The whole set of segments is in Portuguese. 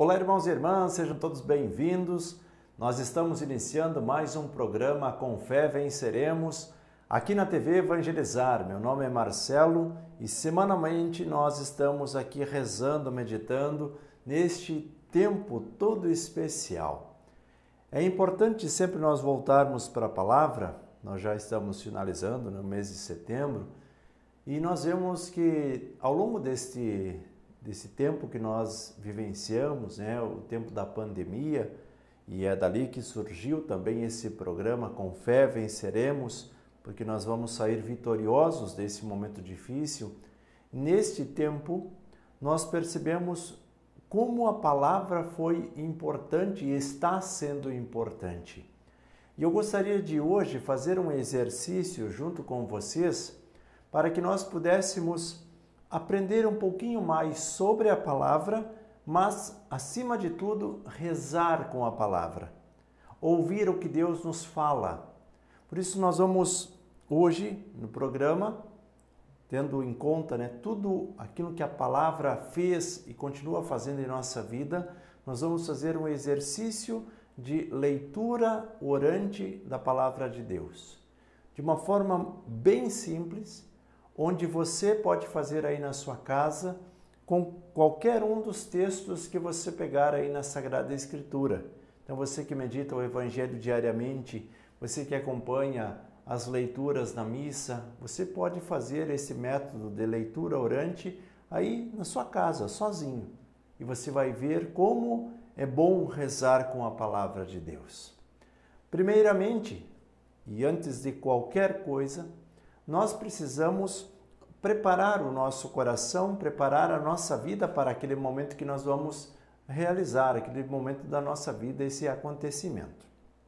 Olá, irmãos e irmãs, sejam todos bem-vindos. Nós estamos iniciando mais um programa Com Fé Venceremos, aqui na TV Evangelizar. Meu nome é Marcelo e semanalmente nós estamos aqui rezando, meditando neste tempo todo especial. É importante sempre nós voltarmos para a palavra. Nós já estamos finalizando no mês de setembro e nós vemos que ao longo desse tempo que nós vivenciamos, o tempo da pandemia, e é dali que surgiu também esse programa Com Fé Venceremos, porque nós vamos sair vitoriosos desse momento difícil. Neste tempo, nós percebemos como a palavra foi importante e está sendo importante. E eu gostaria de hoje fazer um exercício junto com vocês para que nós pudéssemos aprender um pouquinho mais sobre a palavra, mas, acima de tudo, rezar com a palavra, ouvir o que Deus nos fala. Por isso nós vamos hoje, no programa, tendo em conta tudo aquilo que a palavra fez e continua fazendo em nossa vida, nós vamos fazer um exercício de leitura orante da palavra de Deus. De uma forma bem simples, onde você pode fazer aí na sua casa com qualquer um dos textos que você pegar aí na Sagrada Escritura. Então você que medita o Evangelho diariamente, você que acompanha as leituras na missa, você pode fazer esse método de leitura orante aí na sua casa, sozinho. E você vai ver como é bom rezar com a palavra de Deus. Primeiramente, e antes de qualquer coisa, nós precisamos preparar o nosso coração, preparar a nossa vida para aquele momento que nós vamos realizar, aquele momento da nossa vida, esse acontecimento.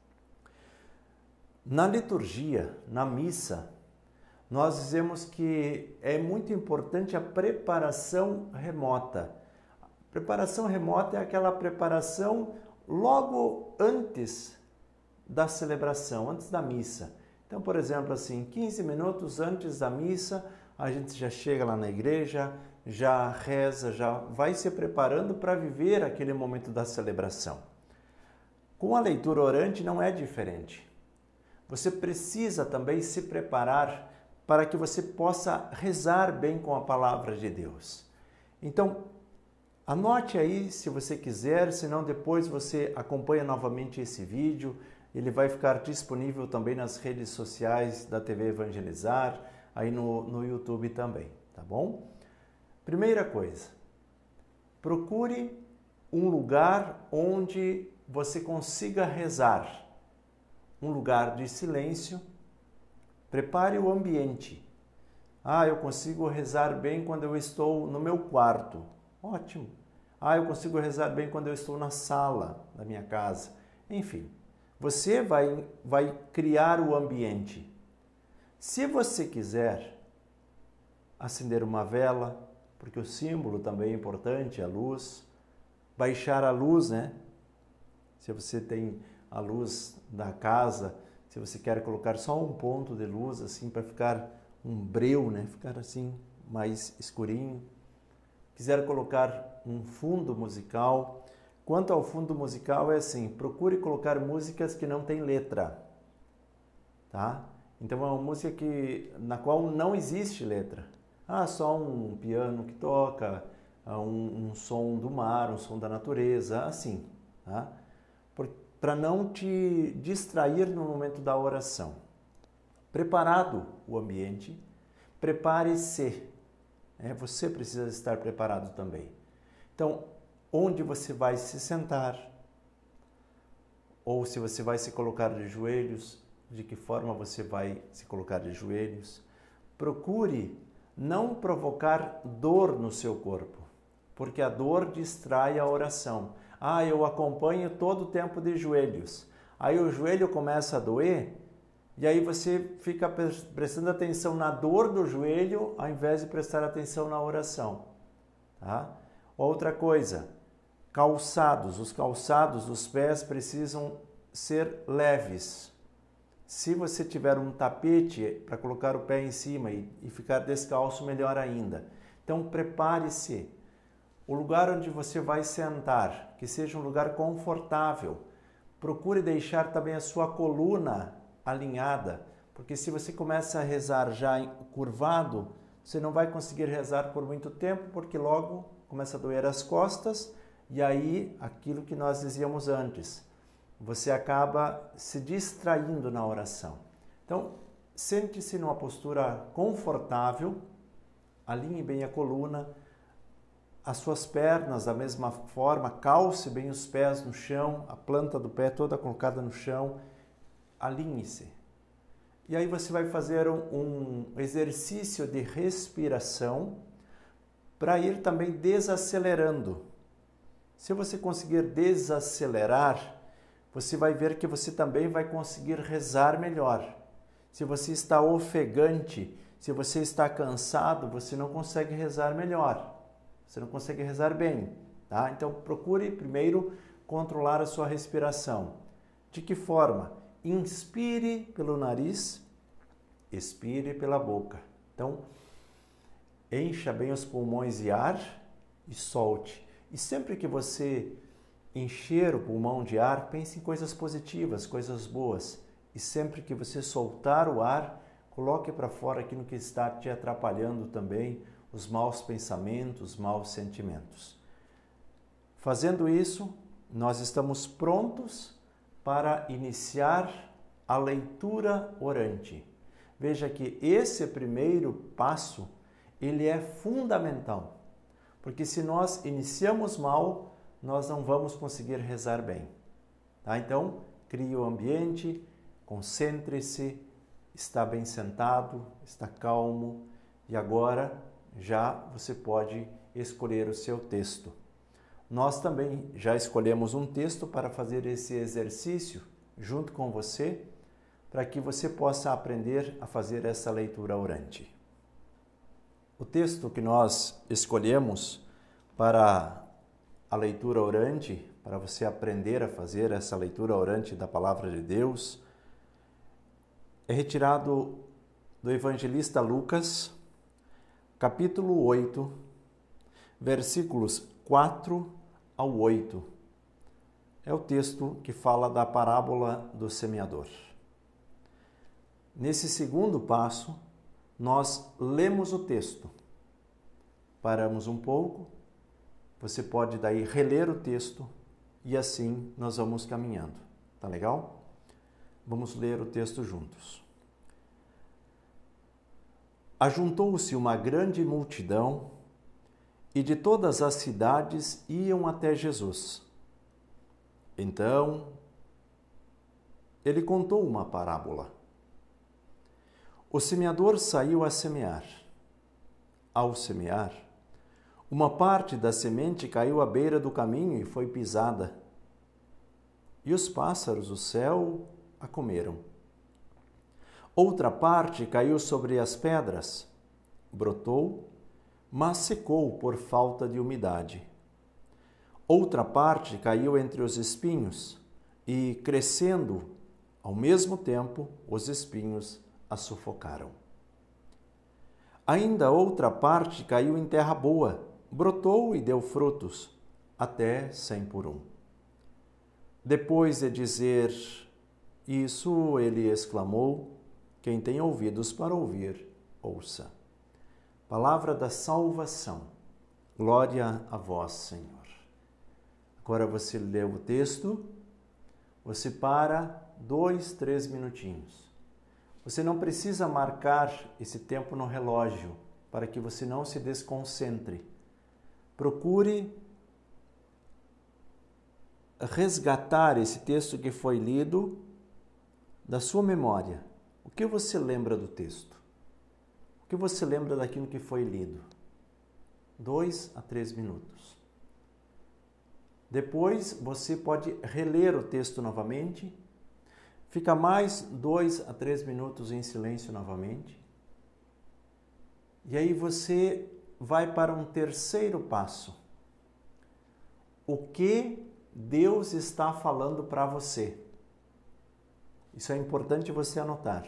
Na liturgia, na missa, nós dizemos que é muito importante a preparação remota. Preparação remota é aquela preparação logo antes da celebração, antes da missa. Então, por exemplo, 15 minutos antes da missa, a gente já chega lá na igreja, já reza, já vai se preparando para viver aquele momento da celebração. Com a leitura orante não é diferente. Você precisa também se preparar para que você possa rezar bem com a palavra de Deus. Então, anote aí se você quiser, senão depois você acompanha novamente esse vídeo. Ele vai ficar disponível também nas redes sociais da TV Evangelizar, aí no YouTube também, tá bom? Primeira coisa, procure um lugar onde você consiga rezar, um lugar de silêncio. Prepare o ambiente. Eu consigo rezar bem quando eu estou no meu quarto. Ótimo. Eu consigo rezar bem quando eu estou na sala da minha casa. Enfim. Você vai criar o ambiente. Se você quiser acender uma vela, porque o símbolo também é importante, a luz, baixar a luz, Se você tem a luz da casa, se você quer colocar só um ponto de luz, assim, para ficar um breu, Ficar assim, mais escurinho. Quiser colocar um fundo musical. Quanto ao fundo musical, procure colocar músicas que não têm letra, tá? Então é uma música na qual não existe letra. Só um piano que toca, um som do mar, um som da natureza, assim, tá? Para não te distrair no momento da oração. Preparado o ambiente, prepare-se. Você precisa estar preparado também. Então, onde você vai se sentar, ou se você vai se colocar de joelhos, de que forma você vai se colocar de joelhos. Procure não provocar dor no seu corpo, porque a dor distrai a oração. Eu acompanho todo o tempo de joelhos. Aí o joelho começa a doer, e aí você fica prestando atenção na dor do joelho, ao invés de prestar atenção na oração. Tá? Outra coisa, calçados. Os calçados dos pés precisam ser leves. Se você tiver um tapete para colocar o pé em cima e ficar descalço, melhor ainda. Então, prepare-se. O lugar onde você vai sentar, que seja um lugar confortável. Procure deixar também a sua coluna alinhada, porque se você começa a rezar já curvado, você não vai conseguir rezar por muito tempo, porque logo começa a doer as costas e aí aquilo que nós dizíamos antes, você acaba se distraindo na oração. Então, sente-se numa postura confortável, alinhe bem a coluna, as suas pernas da mesma forma, calce bem os pés no chão, a planta do pé toda colocada no chão, alinhe-se. E aí você vai fazer um exercício de respiração para ir também desacelerando. Se você conseguir desacelerar, você vai ver que você também vai conseguir rezar melhor. Se você está ofegante, se você está cansado, você não consegue rezar melhor. Você não consegue rezar bem, tá? Então procure primeiro controlar a sua respiração. De que forma? Inspire pelo nariz, expire pela boca. Então, encha bem os pulmões de ar e solte. E sempre que você encher o pulmão de ar, pense em coisas positivas, coisas boas. E sempre que você soltar o ar, coloque para fora aquilo que está te atrapalhando também, os maus pensamentos, os maus sentimentos. Fazendo isso, nós estamos prontos para iniciar a leitura orante. Veja que esse primeiro passo, ele é fundamental, porque se nós iniciamos mal, nós não vamos conseguir rezar bem. Tá? Então, crie o ambiente, concentre-se, está bem sentado, está calmo e agora já você pode escolher o seu texto. Nós também já escolhemos um texto para fazer esse exercício junto com você, para que você possa aprender a fazer essa leitura orante. O texto que nós escolhemos para a leitura orante, para você aprender a fazer essa leitura orante da Palavra de Deus, é retirado do evangelista Lucas, capítulo 8, versículos 4 ao 8. É o texto que fala da parábola do semeador. Nesse segundo passo, nós lemos o texto. Paramos um pouco, você pode daí reler o texto e assim nós vamos caminhando. Tá legal? Vamos ler o texto juntos. Ajuntou-se uma grande multidão e de todas as cidades iam até Jesus. Então, ele contou uma parábola. O semeador saiu a semear. Ao semear, uma parte da semente caiu à beira do caminho e foi pisada. E os pássaros do céu a comeram. Outra parte caiu sobre as pedras, brotou, mas secou por falta de umidade. Outra parte caiu entre os espinhos e, crescendo, ao mesmo tempo, os espinhos a sufocaram. Ainda outra parte caiu em terra boa, brotou e deu frutos, até 100 por 1. Depois de dizer isso, ele exclamou: quem tem ouvidos para ouvir, ouça. Palavra da salvação. Glória a vós, Senhor. Agora você lê o texto, você para 2, 3 minutinhos. Você não precisa marcar esse tempo no relógio para que você não se desconcentre. Procure resgatar esse texto que foi lido da sua memória. O que você lembra do texto? O que você lembra daquilo que foi lido? 2 a 3 minutos. Depois você pode reler o texto novamente. Fica mais 2 a 3 minutos em silêncio novamente. E aí você vai para um terceiro passo. O que Deus está falando para você? Isso é importante você anotar.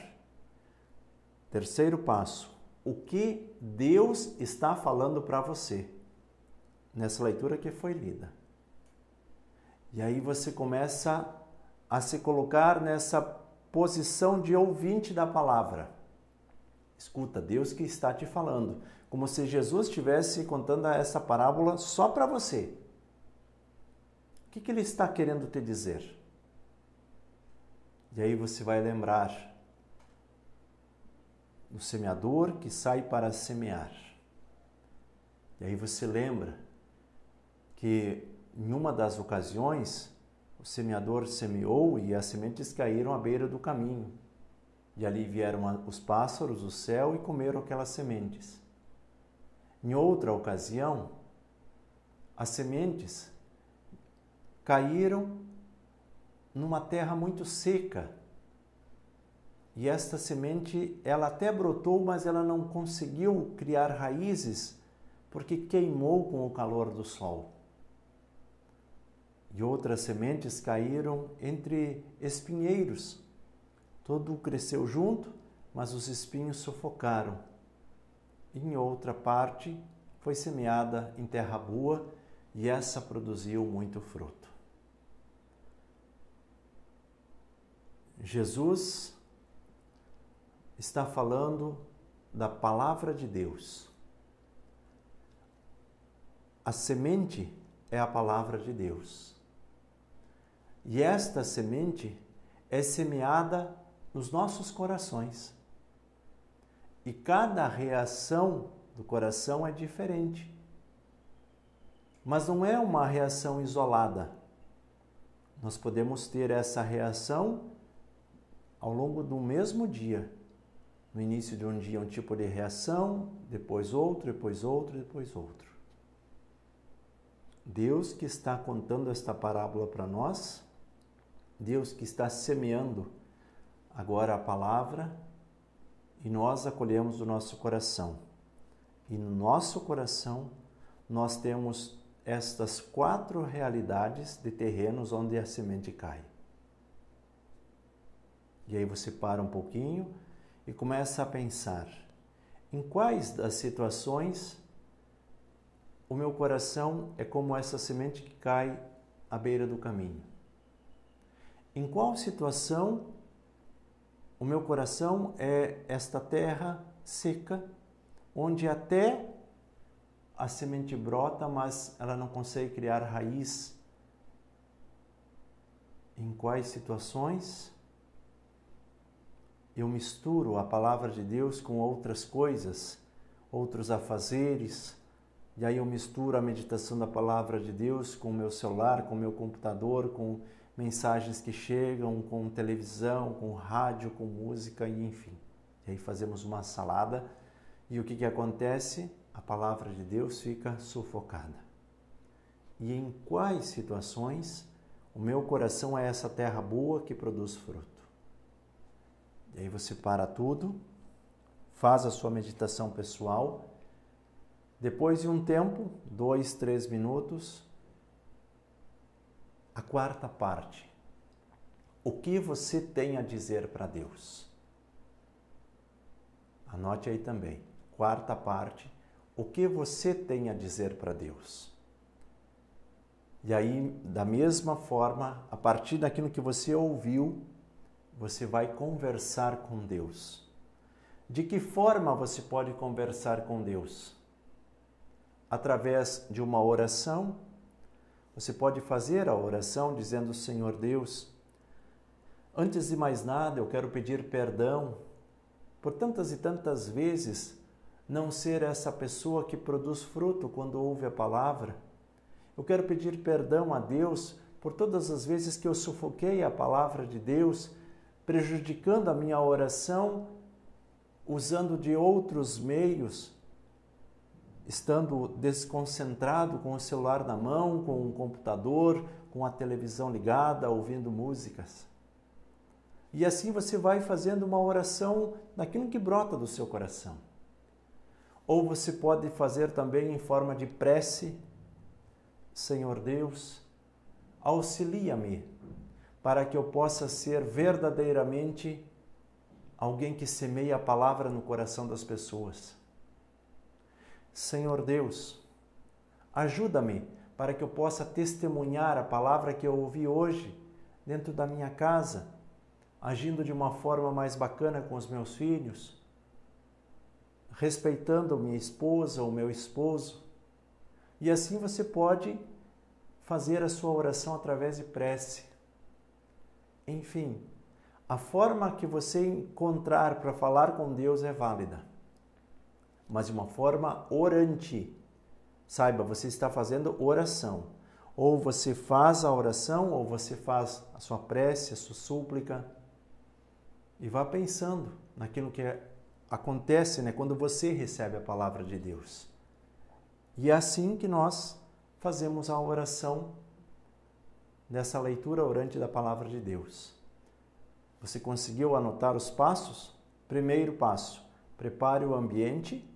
Terceiro passo. O que Deus está falando para você? nessa leitura que foi lida. E aí você começa a se colocar nessa posição de ouvinte da palavra. Escuta, Deus que está te falando, como se Jesus estivesse contando essa parábola só para você. O que Ele está querendo te dizer? E aí você vai lembrar do semeador que sai para semear. E aí você lembra que em uma das ocasiões o semeador semeou e as sementes caíram à beira do caminho. E ali vieram os pássaros do céu e comeram aquelas sementes. Em outra ocasião, as sementes caíram numa terra muito seca. E esta semente, ela até brotou, mas ela não conseguiu criar raízes porque queimou com o calor do sol. E outras sementes caíram entre espinheiros. Tudo cresceu junto, mas os espinhos sufocaram. Em outra parte, foi semeada em terra boa e essa produziu muito fruto. Jesus está falando da palavra de Deus. A semente é a palavra de Deus. E esta semente é semeada nos nossos corações. E cada reação do coração é diferente. Mas não é uma reação isolada. Nós podemos ter essa reação ao longo do mesmo dia. No início de um dia, um tipo de reação, depois outro, depois outro, depois outro. Deus que está contando esta parábola para nós, Deus que está semeando agora a palavra, e nós acolhemos do nosso coração. E no nosso coração nós temos estas 4 realidades de terrenos onde a semente cai. E aí você para um pouquinho e começa a pensar em quais das situações o meu coração é como essa semente que cai à beira do caminho. Em qual situação o meu coração é esta terra seca, onde até a semente brota, mas ela não consegue criar raiz? Em quais situações eu misturo a palavra de Deus com outras coisas, outros afazeres, e aí eu misturo a meditação da palavra de Deus com o meu celular, com o meu computador, com mensagens que chegam, com televisão, com rádio, com música, e enfim. E aí fazemos uma salada, e o que acontece? A palavra de Deus fica sufocada. E em quais situações o meu coração é essa terra boa que produz fruto? E aí você para tudo, faz a sua meditação pessoal. Depois de um tempo, 2, 3 minutos, a 4ª parte. O que você tem a dizer para Deus? Anote aí também. 4ª parte. O que você tem a dizer para Deus? E aí, da mesma forma, a partir daquilo que você ouviu, você vai conversar com Deus. De que forma você pode conversar com Deus? Através de uma oração. Você pode fazer a oração dizendo: Senhor Deus, antes de mais nada eu quero pedir perdão por tantas e tantas vezes não ser essa pessoa que produz fruto quando ouve a palavra. Eu quero pedir perdão a Deus por todas as vezes que eu sufoquei a palavra de Deus, prejudicando a minha oração, usando de outros meios, estando desconcentrado com o celular na mão, com o computador, com a televisão ligada, ouvindo músicas. E assim você vai fazendo uma oração naquilo que brota do seu coração. Ou você pode fazer também em forma de prece: Senhor Deus, auxilia-me para que eu possa ser verdadeiramente alguém que semeia a palavra no coração das pessoas. Senhor Deus, Ajuda-me para que eu possa testemunhar a palavra que eu ouvi hoje dentro da minha casa, agindo de uma forma mais bacana com os meus filhos, respeitando minha esposa ou meu esposo. E assim você pode fazer a sua oração através de prece. Enfim, a forma que você encontrar para falar com Deus é válida, mas de uma forma orante. Saiba, você está fazendo oração. Ou você faz a oração, ou você faz a sua prece, a sua súplica. E vá pensando naquilo que acontece, quando você recebe a palavra de Deus. E é assim que nós fazemos a oração dessa leitura orante da palavra de Deus. Você conseguiu anotar os passos? Primeiro passo, prepare o ambiente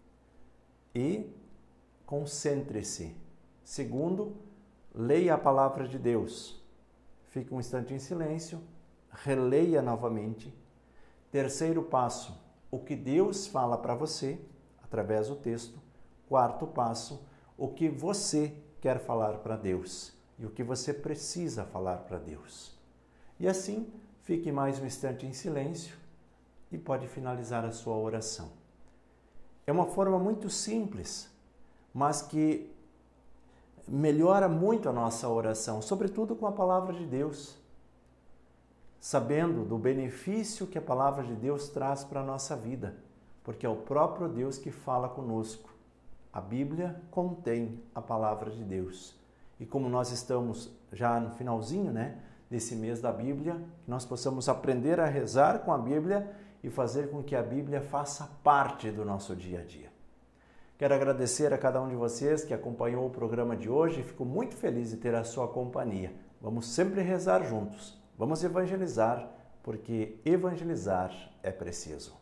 e concentre-se. Segundo, leia a palavra de Deus. Fique um instante em silêncio, releia novamente. Terceiro passo, o que Deus fala para você através do texto. Quarto passo, o que você quer falar para Deus e o que você precisa falar para Deus. E assim, fique mais um instante em silêncio e pode finalizar a sua oração. É uma forma muito simples, mas que melhora muito a nossa oração, sobretudo com a palavra de Deus, sabendo do benefício que a palavra de Deus traz para a nossa vida, porque é o próprio Deus que fala conosco. A Bíblia contém a palavra de Deus. E como nós estamos já no finalzinho, desse mês da Bíblia, que nós possamos aprender a rezar com a Bíblia e fazer com que a Bíblia faça parte do nosso dia a dia. Quero agradecer a cada um de vocês que acompanhou o programa de hoje e fico muito feliz de ter a sua companhia. Vamos sempre rezar juntos. Vamos evangelizar, porque evangelizar é preciso.